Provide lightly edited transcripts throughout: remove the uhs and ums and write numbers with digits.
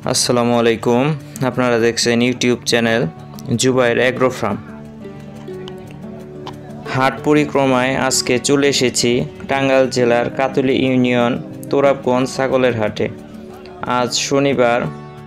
আসসালামু আলাইকুম। আপনারা দেখছেন YouTube channel Zubair agro farm. হাট পরিক্রমায় আজকে চলে এসেছি টাঙ্গাইল জেলার কাতুলি ইউনিয়ন তোরাবগঞ্জ ছাগলের হাটে। আজ শনিবার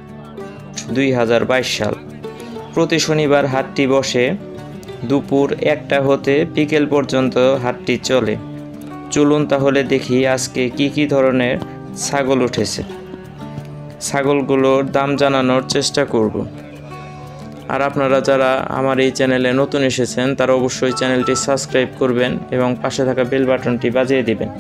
2022 সাল। প্রতি শনিবার হাটটি বসে দুপুর 1টা হতে বিকেল পর্যন্ত হাটটি চলে। চলুন তাহলে দেখি আজকে কি ধরনের ছাগল উঠেছে। ছাগলগুলোর দাম জানানোর চেষ্টা করব। আর আপনারা যারা আমার এই চ্যানেলে নতুন এসেছেন তারা অবশ্যই চ্যানেলটি সাবস্ক্রাইব করবেন এবং পাশে থাকা বেল বাটনটি বাজিয়ে দিবেন।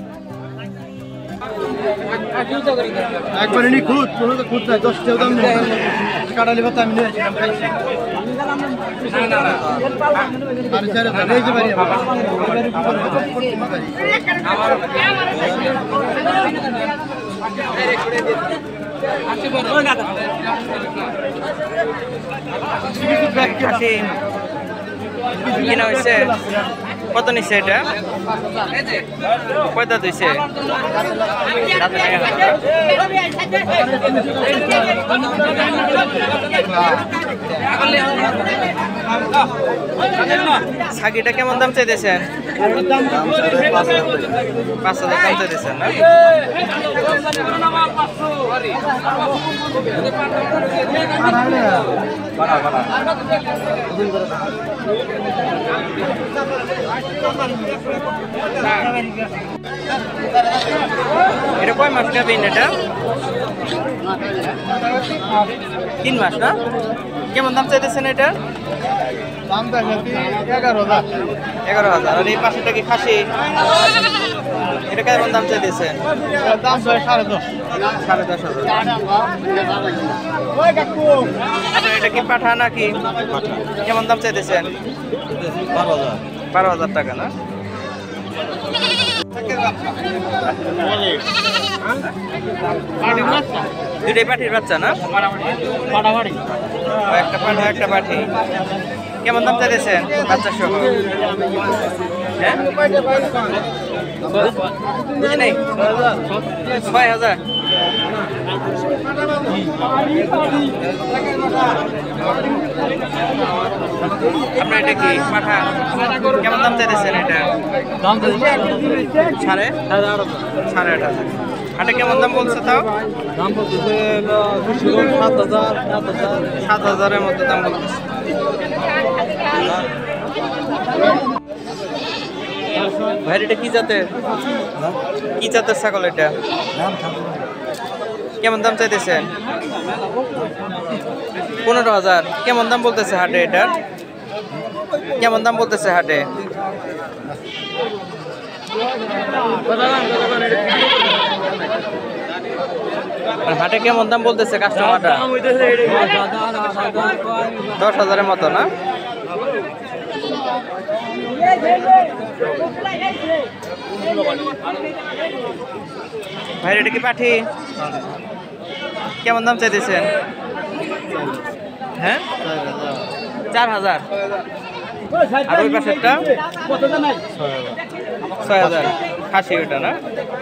কিনা হয়েছে কত নিচ্ছে এটা? কয়টা দিচ্ছে? ছাগিটা কেমন দাম চাইতেছেন? 5,000 দাম চাইতেছেন না? এটা কয় মাস গাবেন? এটা 3 মাস না? কেমন দাম চাইতেছেন এটা? 11,000। আর এই পাশেটা কি খাসি? এটা কেমন দাম চাইতেছেন? 10,500। এটা কি পাঠা নাকি? কেমন দাম চাইতেছেন? 12,000 টাকা না? দুটাই পাঠির বাচ্চা না? একটা পাঠা একটা পাঠি। কেমন দাম চাইতেছেন বাচ্চা সহ? হ্যাঁ বুঝি নাই। 6,000। আপনার এটা কি পাঠা? কেমন দাম চাইতেছেন এটা? 8,500। হাটে কেমন দাম বলছে? তাও দাম বলতেছে 7,000-এর মধ্যে দাম বলতেছে। ভাই এটা কি জাতের ছাগল? এটা কেমন দাম চাইতেছেন? 15,000। কেমন দাম বলতেছে হাটে? এটা কেমন দাম বলতেছে হাটে? হাটে কেমন দাম বলতেছে কাস্টমারটা? 10,000-এর মতো না? ভাই এটা কি পাঠি? কেমন দাম চাইতেছেন? হ্যাঁ 4,000। আর ওই পাশেরটা 6,000। খাসি ওটা না?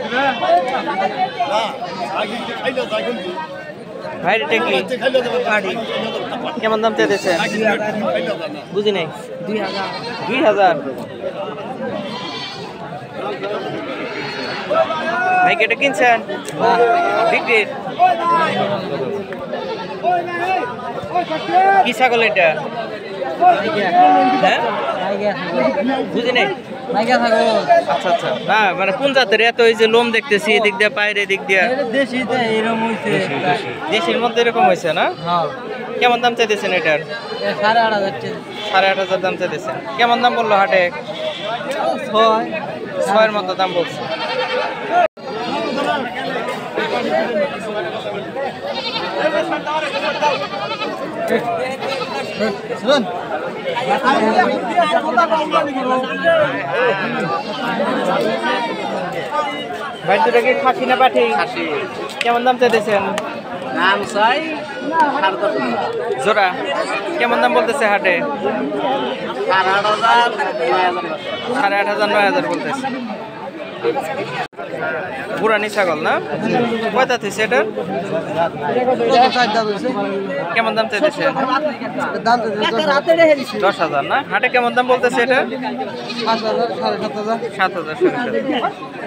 ভাই এটা কি পাঠি? কেমন দাম চাইতেছেন? বুঝি নাই। 2,000। ভাই এটা কিনছেন বিক্রি? কি ছাগল এটা? হ্যাঁ বুঝি নাই। আচ্ছা আচ্ছা। না মানে কোন জাতের? এত এই যে লোম দেখতেছি এদিক দিয়ে পায়ের এদিক দিয়ে। দেশির মধ্যে এরকম হয়েছে না? কেমন দাম চাইতেছেন এটার? 8,500 দাম চাইতেছেন। কেমন দাম বললো হাটে? 6,000-এর মতো দাম বলছে। ভাই দুটা কি খাসি না পাঠি? কেমন দাম চাইতেছেন? জোড়া কেমন দাম বলতেছে হাটে? 8,500 8,500 9,000 বলতেছে। বুড়ানি ছাগল না? কয়টা থেকে এটার? কেমন দাম চাইতেছেন? 10,000 না? হাটে কেমন দাম বলতেছে এটা? 7,000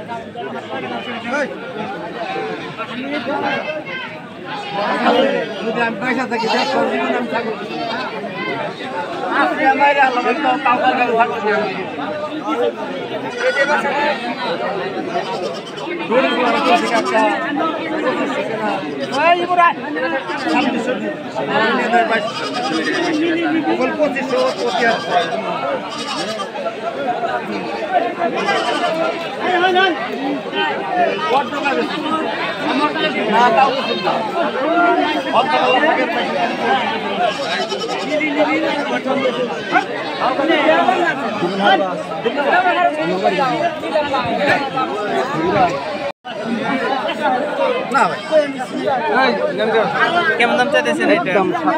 না ভাই কেমন দাম চাইতেছেন এটা?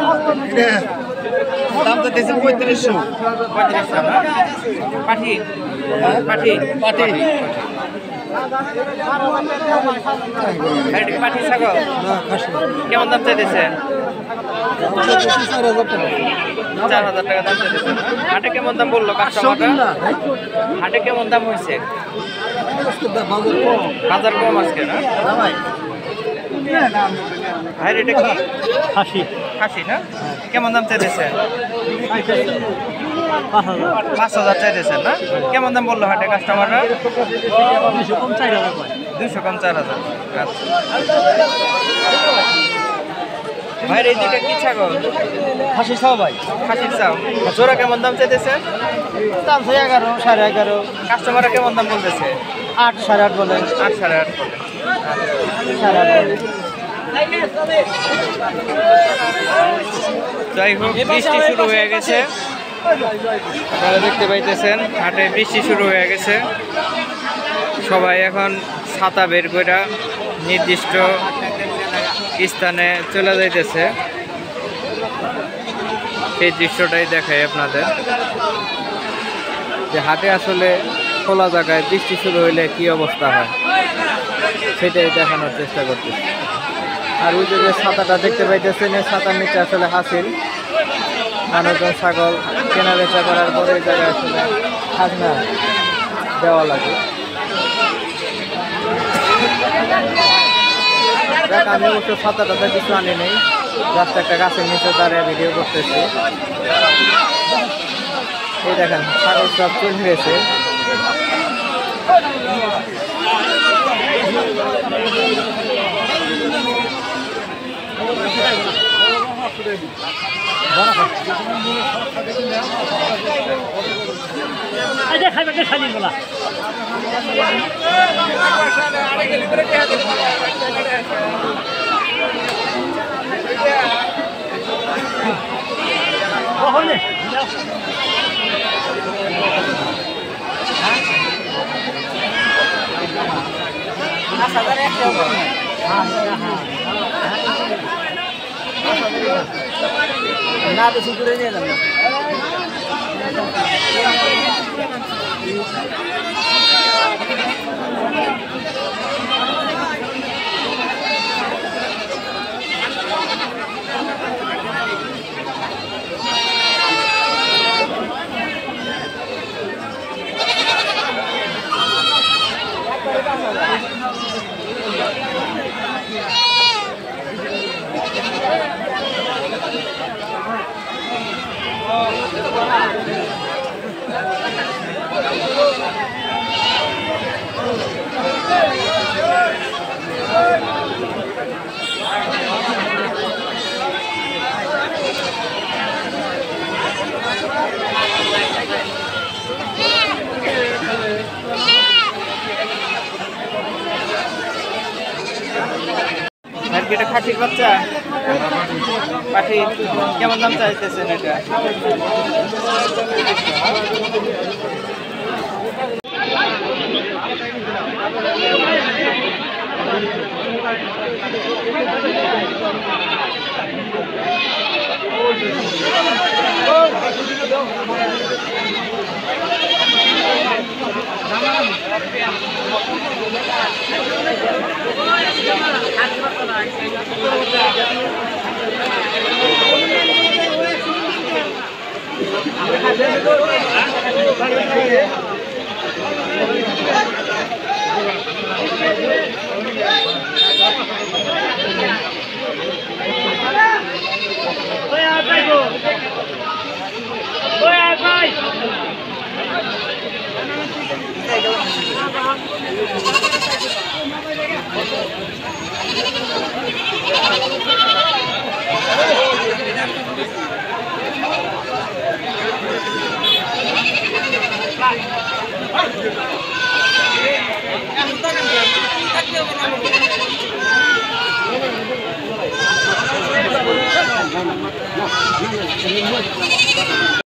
দাম তো দিয়েছে 3500। 3500 না? পাঠি পাঠি পাটি পাঠি ছাগল না খাসি কেমন দাম চাইতেছেন? 4,000 টাকা। 4,000 টাকা দাম চাইতেছেন। হাটে কেমন দাম বললো কাস্টমাররা? হাটে কেমন দাম হয়েছে? বাজার কম আজকে না? ভাই ভাই এটা কি? খাসি খাসি না? কেমন দাম চাইতেছেন? 5,000 চাইতেছেন না? কেমন দাম বললো হাটে কাস্টমাররা? 200 কম 4,000 পায়। 200 কম 4,000। আচ্ছা ভাইয়ের এই দুইটা কি ছাগল? খাসি চাও ভাই, খাসির চাও। জোড়া কেমন দাম চাইতেছে? দাম 11 11.5 কাস্টমাররা কেমন দাম বলতেছে? 8 8.5 বলে 8 সাড়ে 8 বলে। 8.5 যাই হোক বৃষ্টি শুরু হয়ে গেছে, আপনারা দেখতে পাইতেছেন হাটে বৃষ্টি শুরু হয়ে গেছে। সবাই এখন ছাতা বের করে নির্দিষ্ট স্থানে চলে যাইতেছে। সেই দৃশ্যটাই দেখাই আপনাদের, যে হাটে আসলে খোলা জায়গায় বৃষ্টি শুরু হইলে কি অবস্থা হয় সেটাই দেখানোর চেষ্টা করতেছি। আর ওই যে ছাতাটা দেখতে পাইতেছেন, এই ছাতার নিচে আসলে হাসিল মানুষজন ছাগল কেনা বেচা করার পরে এই জায়গায় আসলে খাজনা দেওয়া লাগে। দেখ আমি অবশ্য ছাতাটাতে কিছু আনি নেই, রাস্তা একটা গাছের নিচে দাঁড়িয়ে ভিডিও করতেছি। এই দেখেন ছাগল সব চলে গেছে। না বেশি করে নিয়ে যাবেন। এটা খাসির বাচ্চা পাখি কেমন দাম চাইতেছেন এটা?